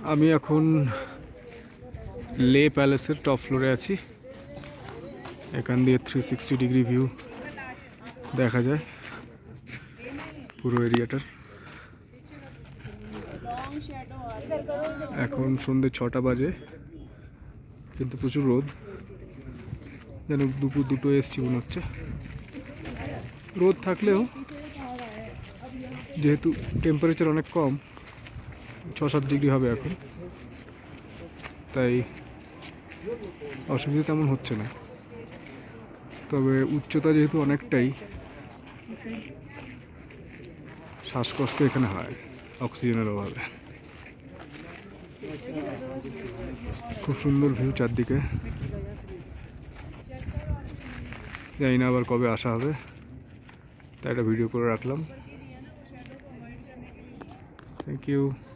আমি এখন লে প্যালেসের টপ ফ্লোরে আছি। এখান দিয়ে 360 ডিগ্রি ভিউ দেখা যায় পুরো এরিয়াটার। এখন সন্ধ্যে 6টা বাজে, কিন্তু প্রচুর রোদ, যেন দুপুর 2টো এসছি মনে হচ্ছে। রোদ থাকলেও যেহেতু টেম্পারেচার অনেক কম, 6-7 ডিগ্রি হবে এখন, তাই অসুবিধা তেমন হচ্ছে না। তবে উচ্চতা যেহেতু অনেকটাই, শ্বাসকষ্ট এখানে হয় অক্সিজেনের অভাবে। খুব সুন্দর ভিউ চারদিকে। জানি না আবার কবে আসা হবে, তাই একটা ভিডিও করে রাখলাম। Thank you.